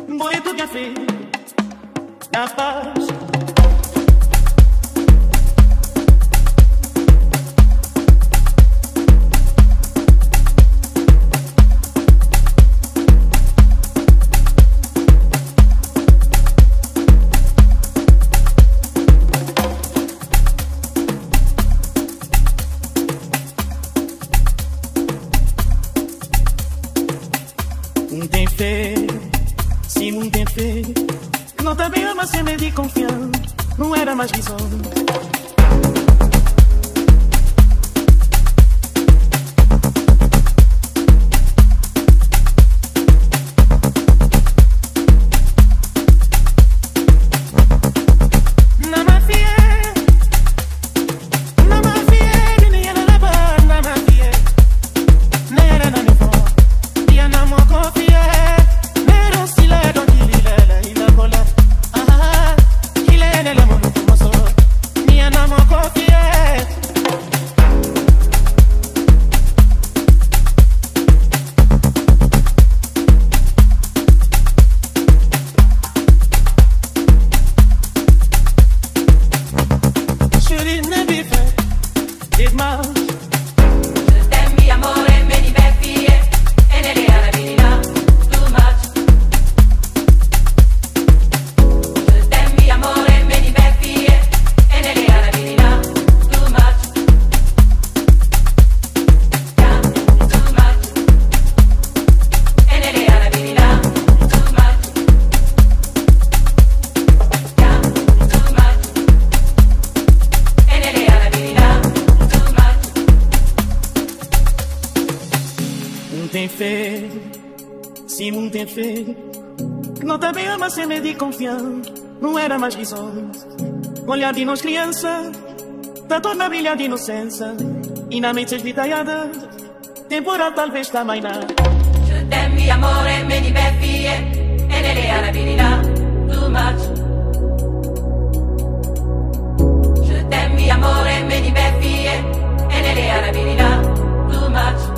Foi tu que a fez a paz. Tem fé, sim, não tem fé. Não tá bem, mas sem medo de confiar. Não era mais visão. Tem fé, sim, não tem fé. Não tá bem, mas sem medo de confiar. Não era mais visões. Olhar de nós criança, tá torna a brilhar de inocência. E na mente esvitalhada, temporal talvez também não. Je t'aime, amore, me diverti e nelle arabilità, too much. Je t'aime, amore, me diverti e nelle arabilità, too much.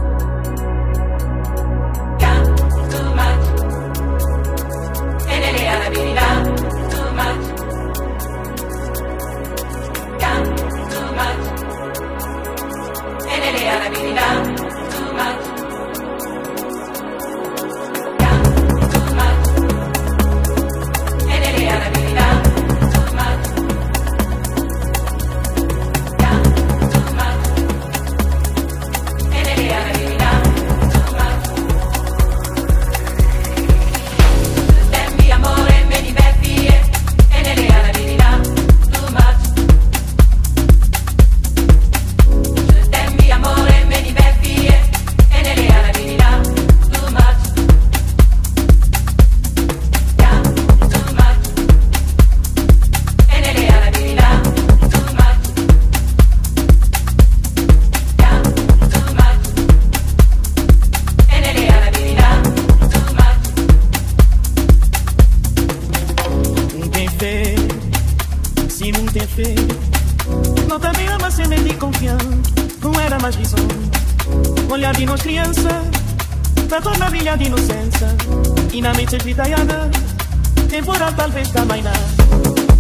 Se não tem fé, não tá bem, mas sem medo de confiar. Não era mais visão. Olhar de nós criança, tá torna a brilhar de inocência. E na mente esvitalhada, temporal talvez também não.